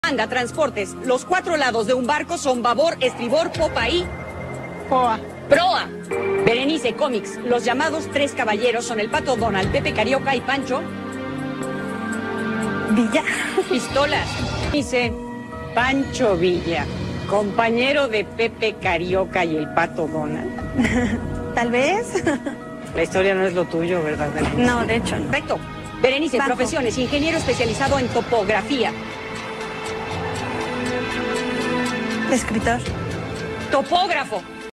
Anga Transportes. Los 4 lados de un barco son babor, estribor, popa y... Poa. Proa. Berenice Comics. Los llamados 3 caballeros son el Pato Donald, Pepe Carioca y Pancho... Villa. Pistolas. Dice Pancho Villa, compañero de Pepe Carioca y el Pato Donald. Tal vez. La historia no es lo tuyo, ¿verdad, Berenice? No, de hecho no. Correcto. Berenice, Banco. profesiones, ingeniero especializado en topografía. Escritor. Topógrafo.